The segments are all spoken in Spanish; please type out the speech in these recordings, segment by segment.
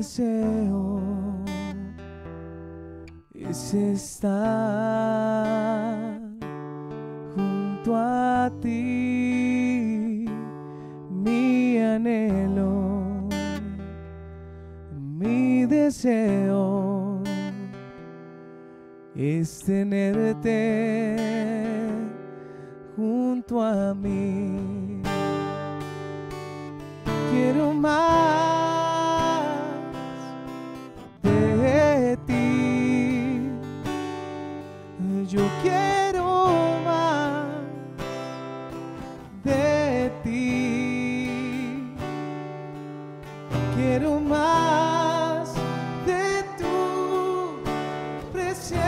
deseo es estar junto a ti. Mi anhelo, mi deseo es tenerte junto a mí. Quiero más de ti. Yo quiero más de ti. Quiero más de tu presencia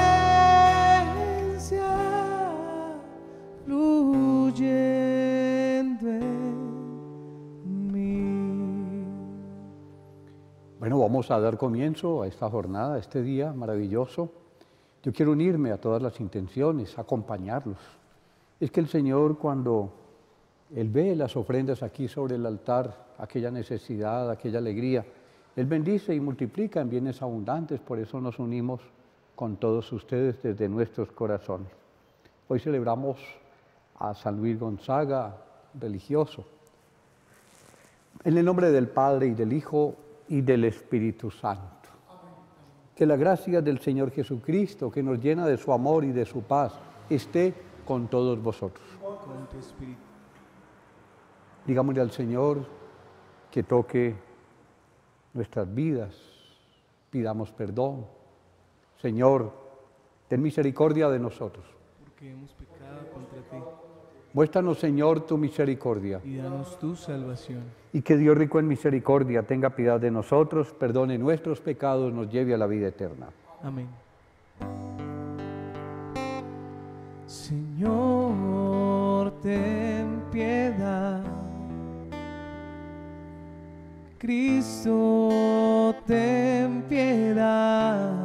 fluyendo en mí. Bueno, vamos a dar comienzo a esta jornada, a este día maravilloso. Yo quiero unirme a todas las intenciones, acompañarlos. Es que el Señor, cuando Él ve las ofrendas aquí sobre el altar, aquella necesidad, aquella alegría, Él bendice y multiplica en bienes abundantes. Por eso nos unimos con todos ustedes desde nuestros corazones. Hoy celebramos a San Luis Gonzaga, religioso. En el nombre del Padre, y del Hijo, y del Espíritu Santo. Que la gracia del Señor Jesucristo, que nos llena de su amor y de su paz, esté con todos vosotros. Con tu espíritu. Digámosle al Señor que toque nuestras vidas, pidamos perdón. Señor, ten misericordia de nosotros. Porque hemos pecado contra ti. Muéstranos, Señor, tu misericordia. Y danos tu salvación. Y que Dios rico en misericordia tenga piedad de nosotros, perdone nuestros pecados, nos lleve a la vida eterna. Amén. Señor, ten piedad. Cristo, ten piedad.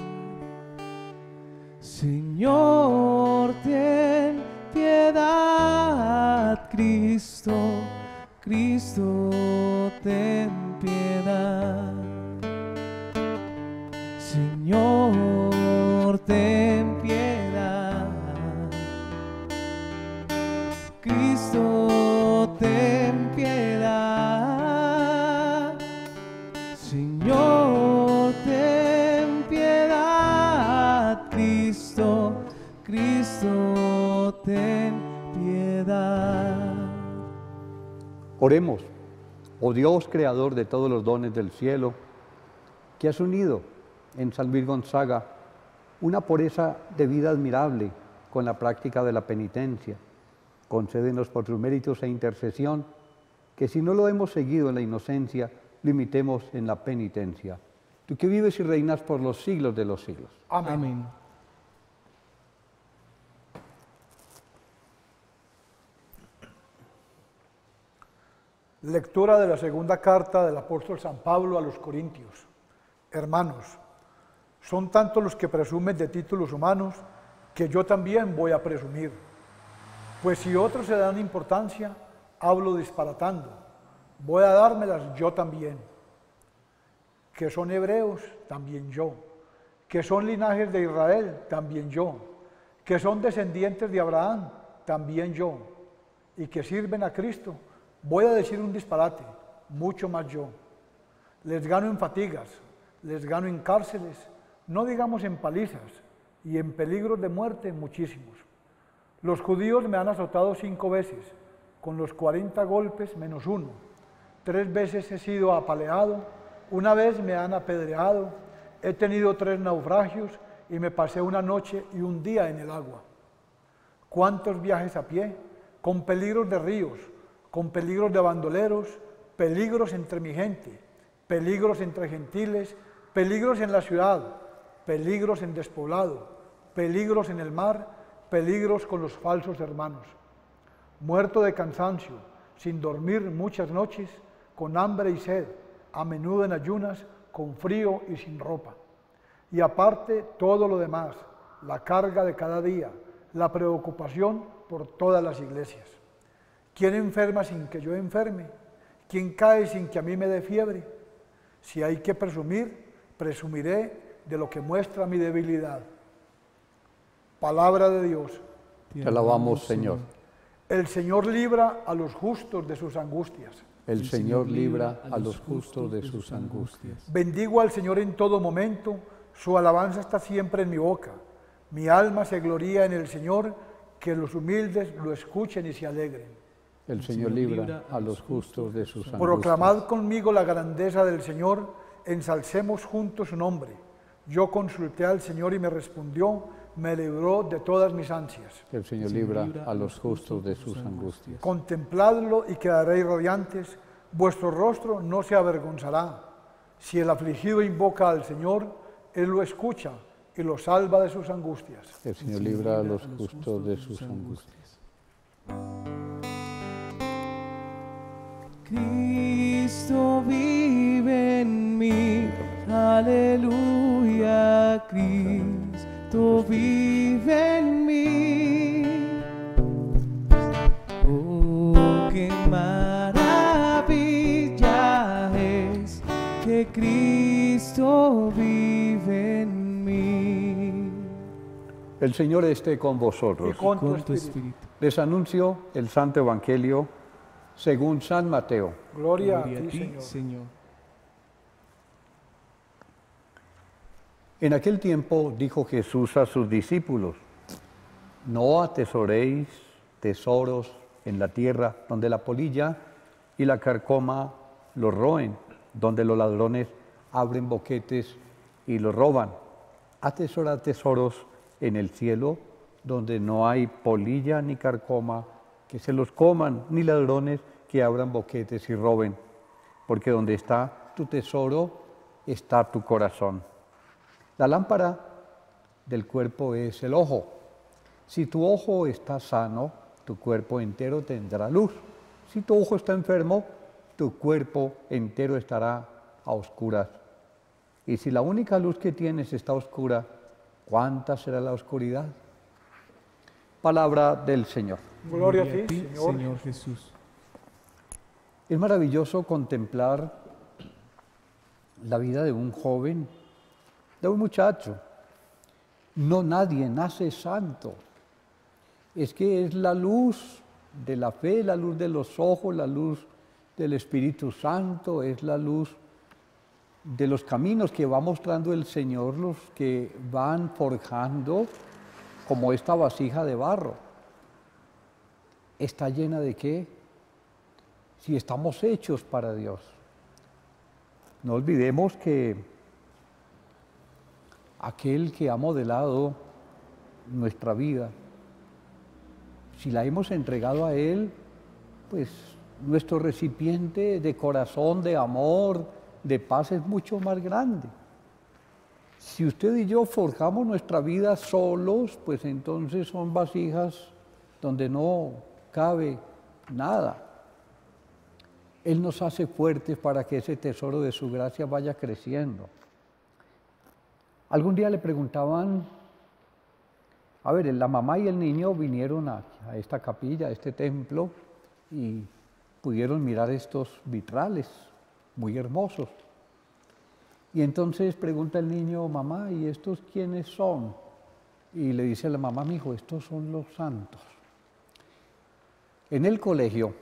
Señor, ten piedad. Cristo, Cristo, ten piedad. Señor, ten piedad. Cristo, ten piedad. Señor, ten piedad. Cristo, Cristo, ten piedad. Oremos, oh Dios, creador de todos los dones del cielo, que has unido en San Luis Gonzaga una pureza de vida admirable con la práctica de la penitencia. Concédenos por tus méritos e intercesión, que si no lo hemos seguido en la inocencia, lo imitemos en la penitencia. Tú que vives y reinas por los siglos de los siglos. Amén. Amén. Lectura de la segunda carta del apóstol San Pablo a los Corintios. Hermanos, son tantos los que presumen de títulos humanos que yo también voy a presumir. Pues si otros se dan importancia, hablo disparatando. Voy a dármelas yo también. Que son hebreos, también yo. Que son linajes de Israel, también yo. Que son descendientes de Abraham, también yo. Y que sirven a Cristo, voy a decir un disparate, mucho más yo. Les gano en fatigas, les gano en cárceles, no digamos en palizas, y en peligros de muerte muchísimos. Los judíos me han azotado 5 veces, con los 40 golpes menos 1. 3 veces he sido apaleado, 1 vez me han apedreado, he tenido 3 naufragios y me pasé 1 noche y 1 día en el agua. ¿Cuántos viajes a pie? Con peligros de ríos, con peligros de bandoleros, peligros entre mi gente, peligros entre gentiles, peligros en la ciudad, peligros en despoblado, peligros en el mar, peligros con los falsos hermanos. Muerto de cansancio, sin dormir muchas noches, con hambre y sed, a menudo en ayunas, con frío y sin ropa. Y aparte todo lo demás, la carga de cada día, la preocupación por todas las iglesias. ¿Quién enferma sin que yo enferme? ¿Quién cae sin que a mí me dé fiebre? Si hay que presumir, presumiré de lo que muestra mi debilidad. Palabra de Dios. Te alabamos, Señor. El Señor libra a los justos de sus angustias. El Señor libra a los justos de sus angustias. Bendigo al Señor en todo momento, su alabanza está siempre en mi boca. Mi alma se gloría en el Señor, que los humildes lo escuchen y se alegren. El Señor libra a los justos de sus angustias. Proclamad conmigo la grandeza del Señor, ensalcemos juntos su nombre. Yo consulté al Señor y me respondió, me libró de todas mis ansias. El Señor libra a los justos de sus angustias. Contempladlo y quedaréis radiantes, vuestro rostro no se avergonzará. Si el afligido invoca al Señor, Él lo escucha y lo salva de sus angustias. El Señor libra a los justos de sus angustias. Cristo vive en mí, aleluya, Cristo vive en mí. Oh, qué maravilla es que Cristo vive en mí. El Señor esté con Y vosotros. con tu Con tu espíritu. espíritu. Les anuncio el Santo Evangelio según San Mateo. Gloria a Gloria ti, a ti, Señor. Señor. En aquel tiempo dijo Jesús a sus discípulos: no atesoréis tesoros en la tierra, donde la polilla y la carcoma los roen, donde los ladrones abren boquetes y los roban. Atesorad tesoros en el cielo, donde no hay polilla ni carcoma que se los coman, ni ladrones que abran boquetes y roben, porque donde está tu tesoro, está tu corazón. La lámpara del cuerpo es el ojo. Si tu ojo está sano, tu cuerpo entero tendrá luz. Si tu ojo está enfermo, tu cuerpo entero estará a oscuras. Y si la única luz que tienes está oscura, ¿cuánta será la oscuridad? Palabra del Señor. Gloria a ti, Señor. Señor Jesús. Es maravilloso contemplar la vida de un joven, de un muchacho. No, nadie nace santo. Es que es la luz de la fe, la luz de los ojos, la luz del Espíritu Santo, es la luz de los caminos que va mostrando el Señor, los que van forjando como esta vasija de barro. ¿Está llena de qué? Si estamos hechos para Dios. No olvidemos que aquel que ha modelado nuestra vida, si la hemos entregado a Él, pues nuestro recipiente de corazón, de amor, de paz es mucho más grande. Si usted y yo forjamos nuestra vida solos, pues entonces son vasijas donde no cabe nada. Él nos hace fuertes para que ese tesoro de su gracia vaya creciendo. Algún día le preguntaban, a ver, la mamá y el niño vinieron a esta capilla, a este templo, y pudieron mirar estos vitrales muy hermosos. Y entonces pregunta el niño, mamá, ¿y estos quiénes son? Y le dice a la mamá, mi hijo, estos son los santos. En el colegio,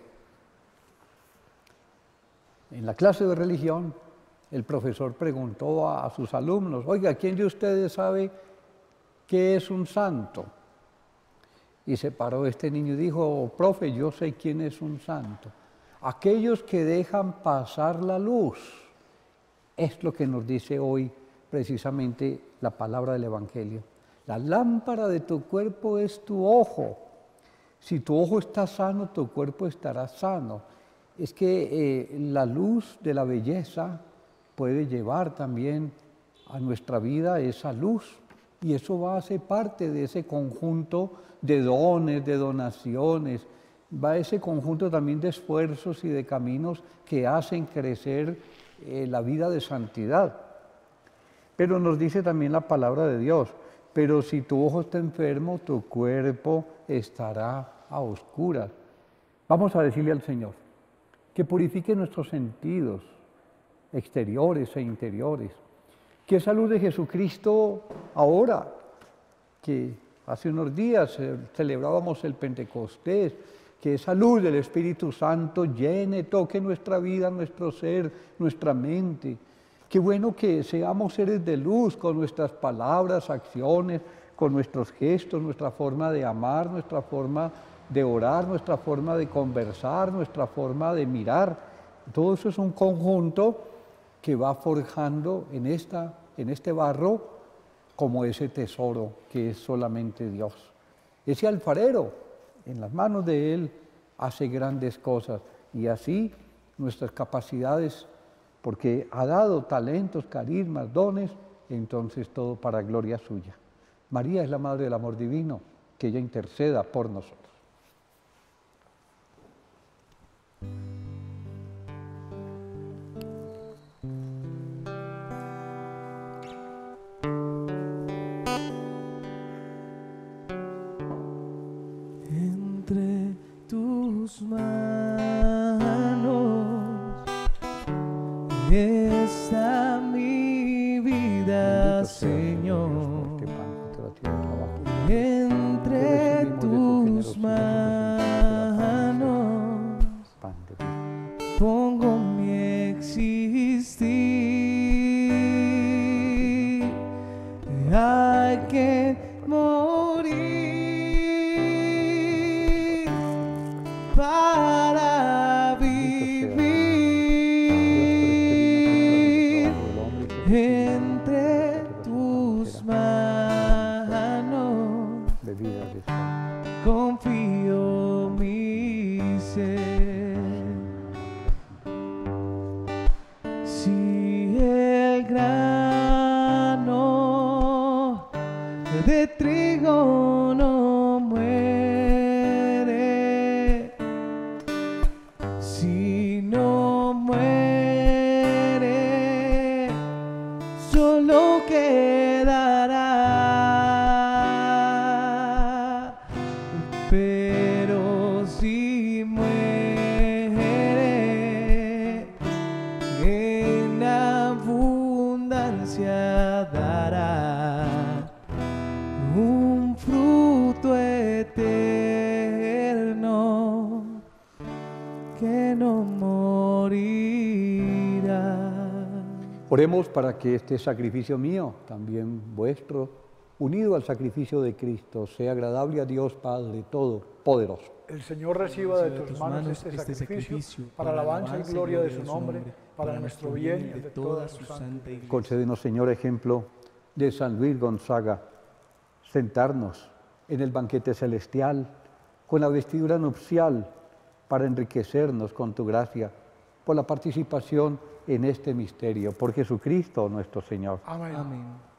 en la clase de religión, el profesor preguntó a sus alumnos, oiga, ¿quién de ustedes sabe qué es un santo? Y se paró este niño y dijo, profe, yo sé quién es un santo. Aquellos que dejan pasar la luz. Es lo que nos dice hoy precisamente la palabra del Evangelio. La lámpara de tu cuerpo es tu ojo. Si tu ojo está sano, tu cuerpo estará sano. Es que la luz de la belleza puede llevar también a nuestra vida esa luz. Y eso va a ser parte de ese conjunto de dones, de donaciones. Va a ese conjunto también de esfuerzos y de caminos que hacen crecer la vida de santidad. Pero nos dice también la palabra de Dios, pero si tu ojo está enfermo, tu cuerpo estará a oscuras. Vamos a decirle al Señor que purifique nuestros sentidos, exteriores e interiores. Qué salud de Jesucristo ahora, que hace unos días celebrábamos el Pentecostés, que esa luz del Espíritu Santo llene, toque nuestra vida, nuestro ser, nuestra mente. Qué bueno que seamos seres de luz con nuestras palabras, acciones, con nuestros gestos, nuestra forma de amar, nuestra forma de orar, nuestra forma de conversar, nuestra forma de mirar. Todo eso es un conjunto que va forjando en este barro como ese tesoro que es solamente Dios. Ese alfarero, en las manos de Él, hace grandes cosas y así nuestras capacidades, porque ha dado talentos, carismas, dones, entonces todo para gloria suya. María es la Madre del Amor Divino, que ella interceda por nosotros. Entre tus manos está mi vida, Señor. Entre tus manos pongo mi existir. Hay que morir para vivir. Entre tus manos confío mi ser. Si el grano de trigo no muere, si no muere, solo quedará. Pero si muere, en abundancia dará un fruto eterno que no morirá. Oremos para que este sacrificio mío, también vuestro, unido al sacrificio de Cristo, sea agradable a Dios Padre Todopoderoso. El Señor reciba de tus manos este sacrificio para alabanza y gloria de su nombre, para nuestro bien y de toda su santa iglesia. Concédenos, Señor, ejemplo de San Luis Gonzaga, sentarnos en el banquete celestial con la vestidura nupcial para enriquecernos con tu gracia por la participación en este misterio, por Jesucristo nuestro Señor. Amén. Amén.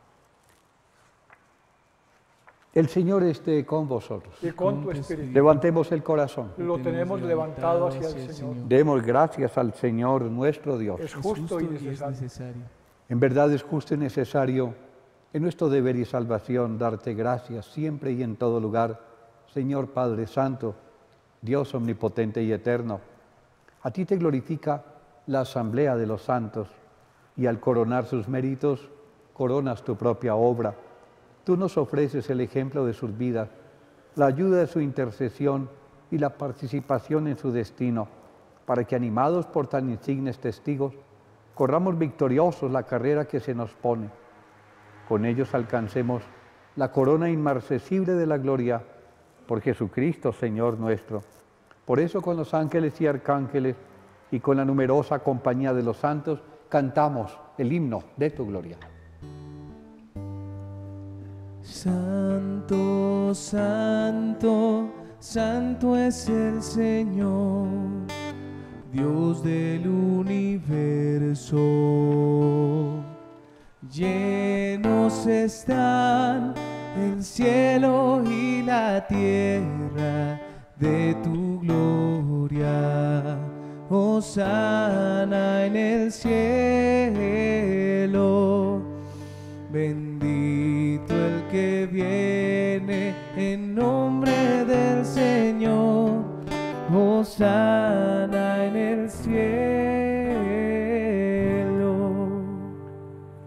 El Señor esté con vosotros. Y con tu espíritu. Levantemos el corazón. Lo tenemos levantado hacia el Señor. Demos gracias al Señor nuestro Dios. Es justo y necesario. En verdad es justo y necesario en nuestro deber y salvación darte gracias siempre y en todo lugar, Señor Padre Santo, Dios omnipotente y eterno. A ti te glorifica la asamblea de los santos y al coronar sus méritos, coronas tu propia obra. Tú nos ofreces el ejemplo de sus vidas, la ayuda de su intercesión y la participación en su destino, para que animados por tan insignes testigos, corramos victoriosos la carrera que se nos pone. Con ellos alcancemos la corona inmarcesible de la gloria por Jesucristo, Señor nuestro. Por eso con los ángeles y arcángeles y con la numerosa compañía de los santos, cantamos el himno de tu gloria. Santo, santo, santo es el Señor, Dios del universo. Llenos están el cielo y la tierra de tu gloria. Hosana en el cielo. Bendito el que viene en nombre del Señor. Hosana en el cielo.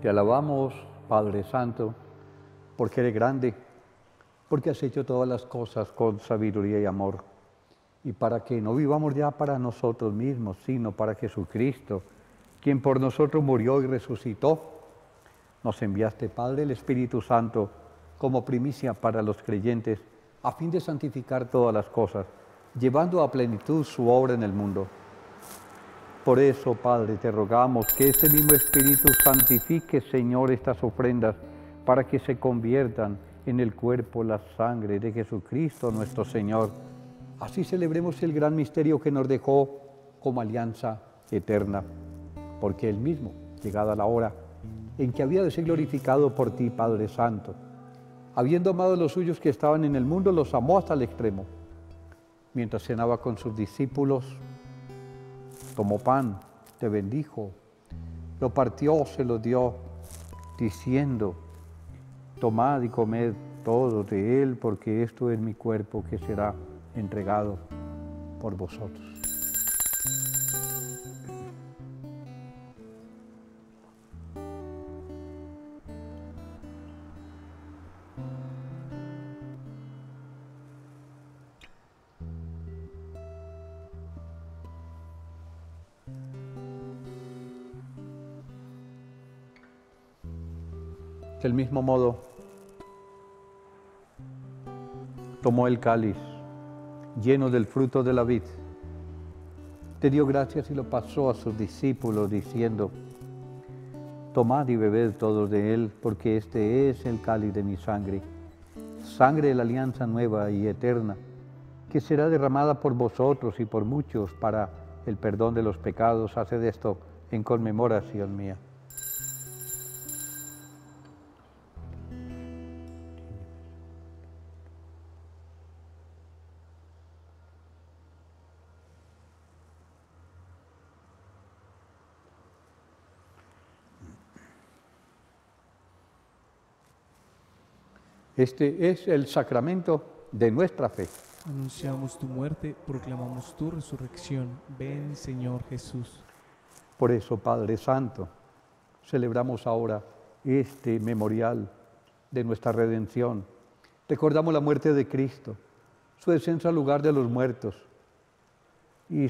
Te alabamos, Padre Santo, porque eres grande, porque has hecho todas las cosas con sabiduría y amor. Y para que no vivamos ya para nosotros mismos, sino para Jesucristo, quien por nosotros murió y resucitó, nos enviaste, Padre, el Espíritu Santo, como primicia para los creyentes, a fin de santificar todas las cosas, llevando a plenitud su obra en el mundo. Por eso, Padre, te rogamos que este mismo Espíritu santifique, Señor, estas ofrendas, para que se conviertan en el cuerpo, la sangre de Jesucristo nuestro Señor. Así celebremos el gran misterio que nos dejó como alianza eterna, porque Él mismo, llegada la hora en que había de ser glorificado por ti, Padre Santo, habiendo amado a los suyos que estaban en el mundo, los amó hasta el extremo. Mientras cenaba con sus discípulos, tomó pan, te bendijo, lo partió, se lo dio, diciendo: tomad y comed todo de él, porque esto es mi cuerpo que será entregado por vosotros. Del mismo modo, tomó el cáliz lleno del fruto de la vid, te dio gracias y lo pasó a sus discípulos, diciendo: tomad y bebed todos de él, porque este es el cáliz de mi sangre, sangre de la alianza nueva y eterna, que será derramada por vosotros y por muchos para el perdón de los pecados. Haced esto en conmemoración mía. Este es el sacramento de nuestra fe. Anunciamos tu muerte, proclamamos tu resurrección. Ven, Señor Jesús. Por eso, Padre Santo, celebramos ahora este memorial de nuestra redención. Recordamos la muerte de Cristo, su descenso al lugar de los muertos y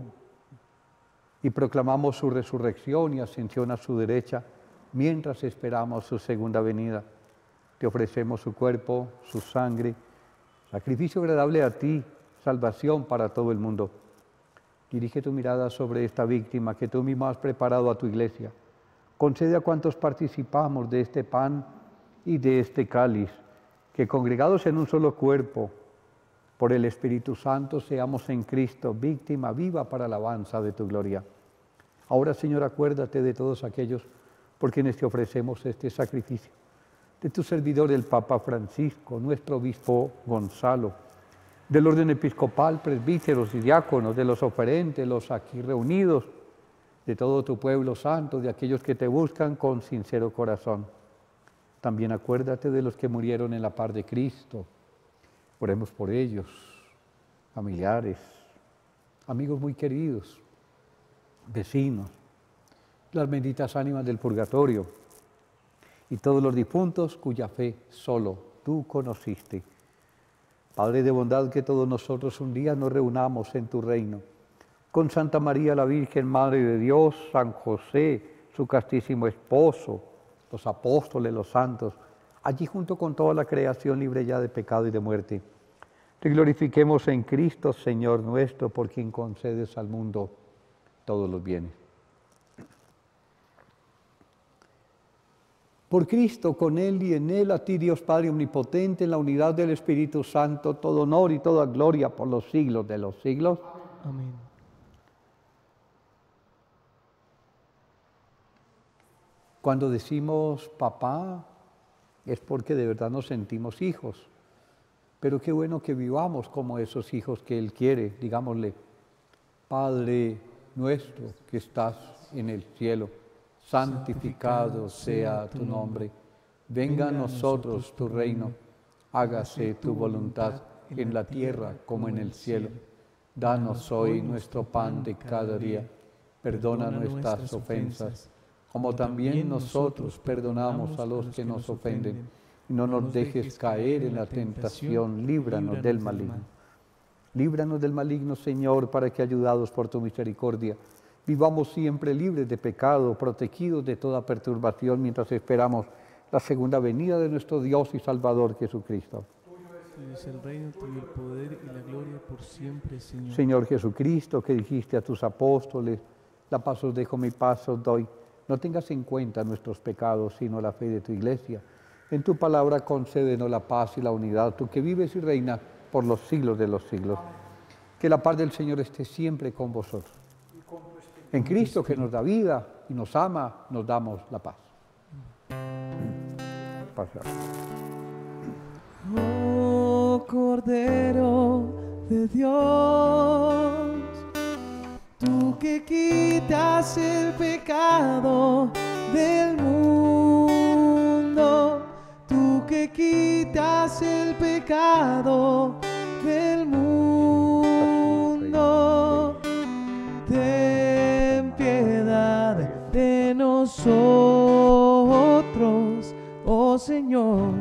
proclamamos su resurrección y ascensión a su derecha mientras esperamos su segunda venida. Te ofrecemos su cuerpo, su sangre, sacrificio agradable a ti, salvación para todo el mundo. Dirige tu mirada sobre esta víctima que tú mismo has preparado a tu iglesia. Concede a cuantos participamos de este pan y de este cáliz, que congregados en un solo cuerpo, por el Espíritu Santo, seamos en Cristo víctima viva para alabanza de tu gloria. Ahora, Señor, acuérdate de todos aquellos por quienes te ofrecemos este sacrificio, de tu servidor el Papa Francisco, nuestro obispo Gonzalo, del orden episcopal, presbíteros y diáconos, de los oferentes, los aquí reunidos, de todo tu pueblo santo, de aquellos que te buscan con sincero corazón. También acuérdate de los que murieron en la paz de Cristo. Oremos por ellos, familiares, amigos muy queridos, vecinos, las benditas ánimas del purgatorio y todos los difuntos cuya fe solo tú conociste. Padre de bondad, que todos nosotros un día nos reunamos en tu reino, con Santa María la Virgen, Madre de Dios, San José, su castísimo esposo, los apóstoles, los santos, allí junto con toda la creación libre ya de pecado y de muerte. Te glorifiquemos en Cristo, Señor nuestro, por quien concedes al mundo todos los bienes. Por Cristo, con Él y en Él, a ti, Dios Padre omnipotente, en la unidad del Espíritu Santo, todo honor y toda gloria por los siglos de los siglos. Amén. Cuando decimos papá, es porque de verdad nos sentimos hijos. Pero qué bueno que vivamos como esos hijos que Él quiere. Digámosle: Padre nuestro que estás en el cielo, santificado sea tu nombre. Venga a nosotros tu reino. Hágase tu voluntad en la tierra como en el cielo. Danos hoy nuestro pan de cada día. Perdona nuestras ofensas, como también nosotros perdonamos a los que nos ofenden. Y no nos dejes caer en la tentación, líbranos del maligno. Líbranos del maligno, Señor, para que, ayudados por tu misericordia, vivamos siempre libres de pecado, protegidos de toda perturbación, mientras esperamos la segunda venida de nuestro Dios y Salvador Jesucristo. Tuyo es el reino, tuyo el poder y la gloria por siempre, Señor. Señor Jesucristo, que dijiste a tus apóstoles, la paz os dejo, mi paz os doy. No tengas en cuenta nuestros pecados, sino la fe de tu Iglesia. En tu palabra concédenos la paz y la unidad, tú que vives y reinas por los siglos de los siglos. Que la paz del Señor esté siempre con vosotros. En Cristo, que nos da vida y nos ama, nos damos la paz. Oh Cordero de Dios, tú que quitas el pecado del mundo, tú que quitas el pecado del mundo, ten piedad de nosotros, oh Señor.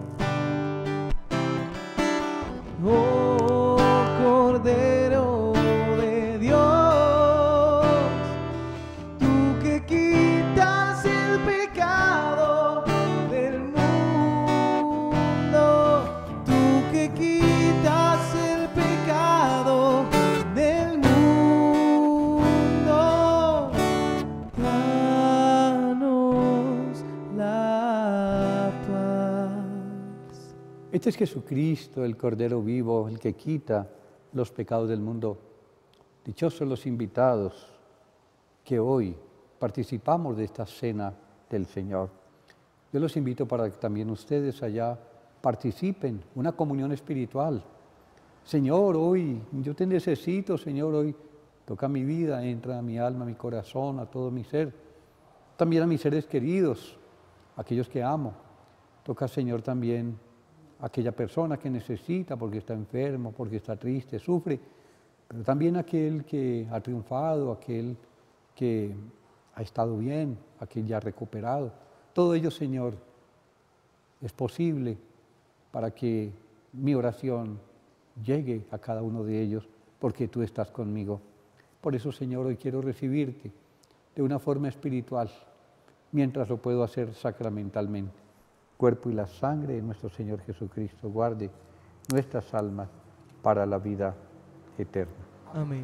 Oh Cordero de Dios, tú que quitas el pecado del mundo, tú que quitas el pecado del mundo, danos la paz. Este es Jesucristo, el Cordero vivo, el que quita los pecados del mundo. Dichosos los invitados que hoy participamos de esta cena del Señor. Yo los invito para que también ustedes allá participen, una comunión espiritual. Señor, hoy yo te necesito, Señor, hoy toca mi vida, entra a mi alma, a mi corazón, a todo mi ser. También a mis seres queridos, aquellos que amo. Toca, Señor, también aquella persona que necesita porque está enfermo, porque está triste, sufre, pero también aquel que ha triunfado, aquel que ha estado bien, aquel ya recuperado. Todo ello, Señor, es posible para que mi oración llegue a cada uno de ellos, porque tú estás conmigo. Por eso, Señor, hoy quiero recibirte de una forma espiritual, mientras lo puedo hacer sacramentalmente. Cuerpo y la sangre de nuestro Señor Jesucristo guarde nuestras almas para la vida eterna. Amén.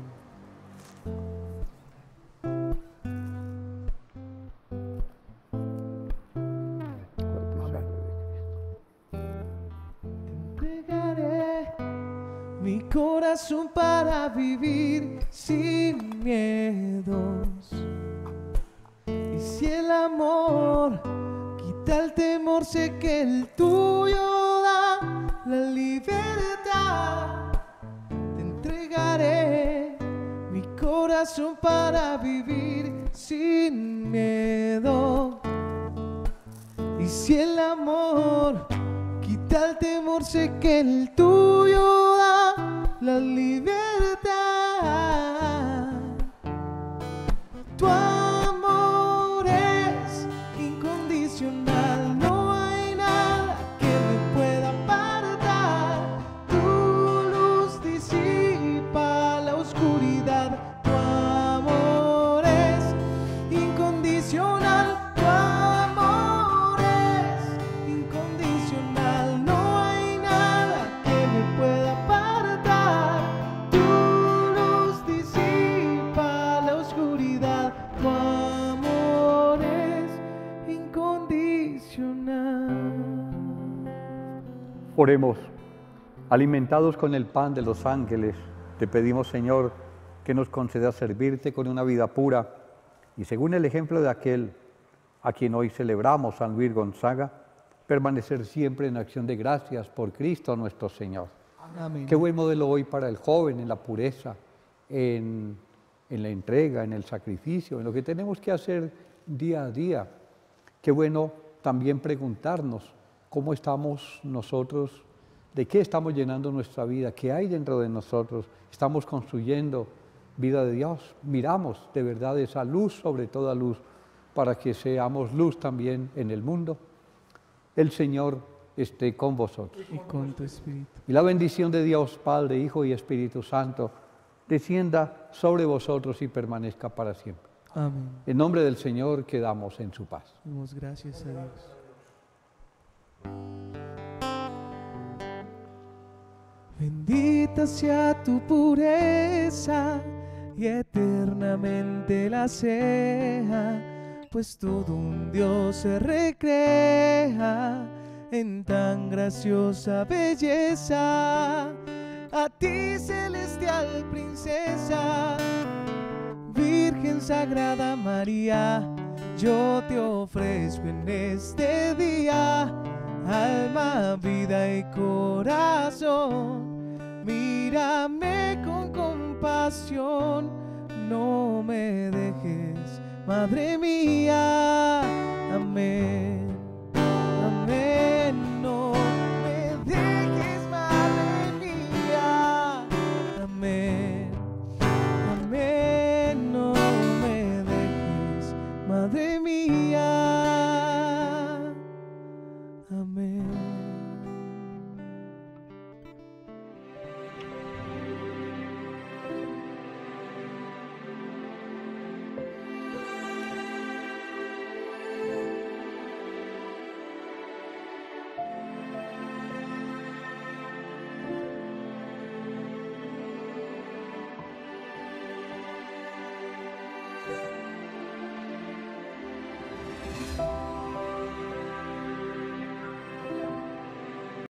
Cuerpo y sangre de Cristo. Entregaré mi corazón para vivir sin miedos. Y si el amor quita el temor, sé que el tuyo da la libertad. Te entregaré mi corazón para vivir sin miedo. Y si el amor quita el temor, sé que el tuyo da la libertad. Tu amor es incondicional, no hay nada que me pueda apartar. Tu luz disipa la oscuridad. Tu amor es incondicional, tu amor es incondicional, no hay nada que me pueda apartar. Tu luz disipa la oscuridad, tu amor es incondicional. Oremos. Alimentados con el pan de los ángeles, te pedimos, Señor, que nos concedas servirte con una vida pura y, según el ejemplo de aquel a quien hoy celebramos, San Luis Gonzaga, permanecer siempre en acción de gracias por Cristo nuestro Señor. Amén. Qué buen modelo hoy para el joven, en la pureza, en la entrega, en el sacrificio, en lo que tenemos que hacer día a día. Qué bueno también preguntarnos cómo estamos nosotros, de qué estamos llenando nuestra vida, qué hay dentro de nosotros. Estamos construyendo vida de Dios, miramos de verdad esa luz sobre toda luz, para que seamos luz también en el mundo. El Señor esté con vosotros. Y con tu espíritu. Y la bendición de Dios, Padre, Hijo y Espíritu Santo, descienda sobre vosotros y permanezca para siempre. Amén. En nombre del Señor quedamos en su paz. Damos gracias a Dios. Bendita sea tu pureza y eternamente la sea, pues todo un Dios se recrea en tan graciosa belleza. A ti, celestial princesa, Virgen Sagrada María, yo te ofrezco en este día alma, vida y corazón. Mírame con compasión, no me dejes, Madre mía. Amén.